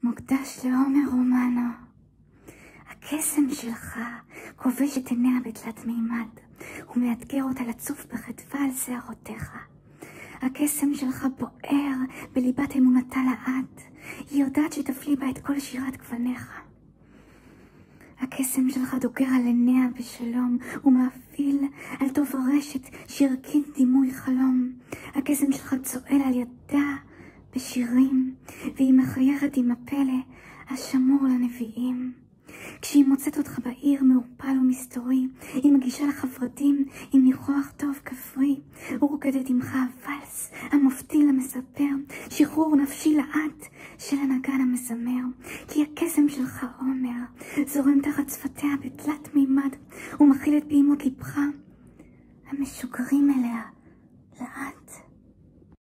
מוקדש לעומר רומנו. הקסם שלך כובש את עיניה בתלת מימד, ומאתגר אותה לצוף בחדווה על שערותיך. הקסם שלך בוער בליבת אמונתה לעד, היא יודעת שתפליא בה את כל שירת גווניך. הקסם שלך דוגר על עיניה בשלום, ומאפיל על טוב הרשת שירקין דימוי חלום. הקסם שלך צועל על ידה בשירים, והיא מחיירת עם הפלא השמור לנביאים. כשהיא מוצאת אותך בעיר מעורפל ומסתורי, היא מגישה לך ורדים עם ניחוח טוב כפרי, ורוקדת עמך הוואלס המופתי למספר שחרור נפשי לעד של הנגן המזמר. כי הקסם שלך עומר זורם תחת שפתיה בתלת מימד, ומכיל את פעימות לבך המשוגרים אליה לעד.